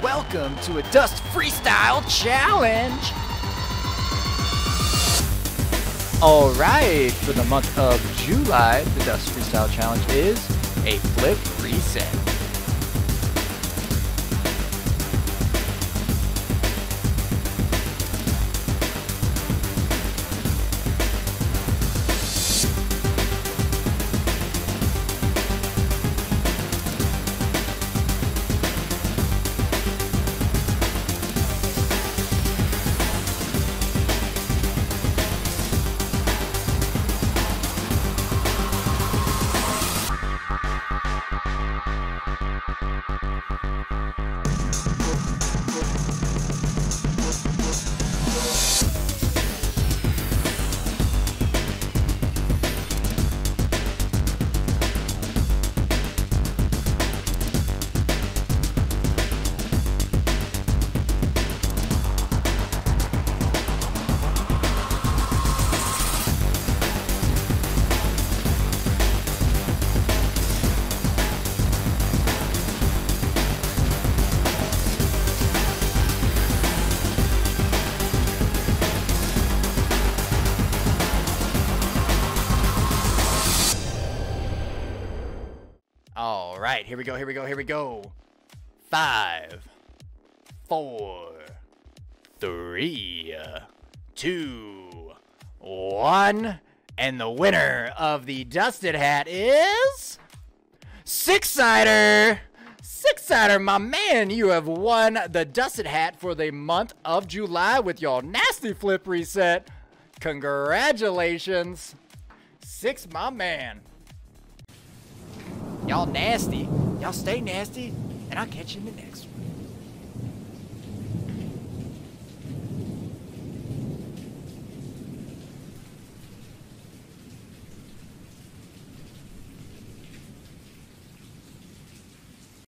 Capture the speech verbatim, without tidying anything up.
Welcome to a Dust Freestyle Challenge! Alright, for the month of July, the Dust Freestyle Challenge is a flip reset. All right, here we go, here we go, here we go. Five, four, three, two, one. And the winner of the Dusted Hat is Six-Sider. Six-Sider, my man, you have won the Dusted Hat for the month of July with your nasty flip reset. Congratulations. Six, my man. Y'all nasty. Y'all stay nasty, and I'll catch you in the next one.